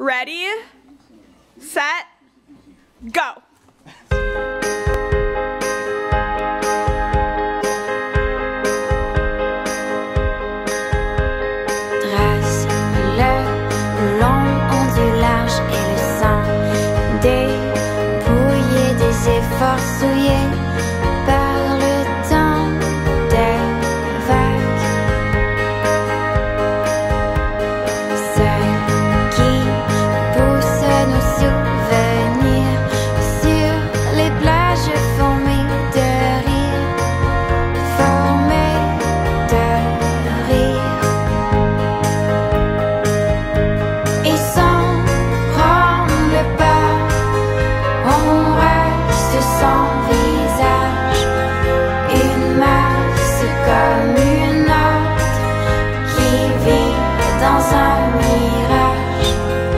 Ready, set, go. Trace le long ondulage et le sang dépouillé des efforts souillés par le temps des vagues. Celles qui poussent nos souvenirs sur les plages formées de rire, formées de rire. Et sans prendre le pas, on reste sans visage, une masse comme une autre qui vit dans un mirage.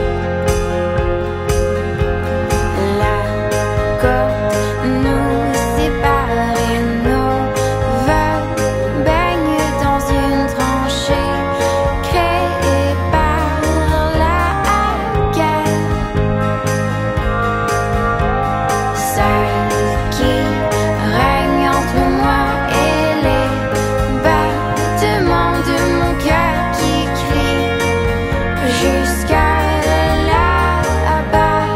La côte nous sépare et nos vols baignent dans une tranchée créée par la guerre. Celle qui règne entre moi et les battements de mon cœur qui crie jusqu'à là-bas.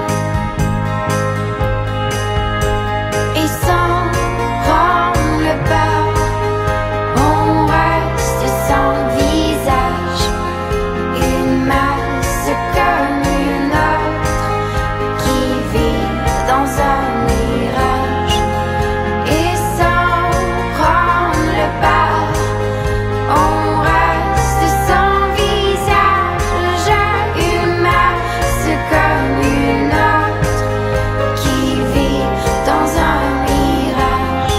Et sans prendre le pas, on reste sans visage, une masse comme une autre qui vit dans un mirage. Et sans prendre le pas, on reste sans visage, une masse comme une autre qui vit dans un mirage.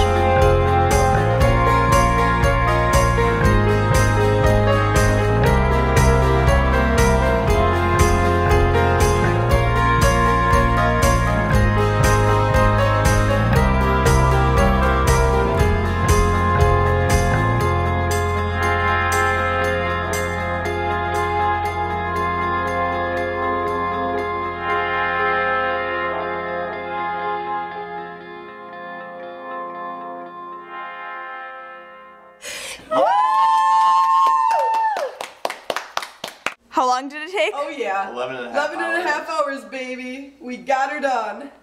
How long did it take? Oh yeah. 11 and a half 11 and a half hours, baby. We got her done.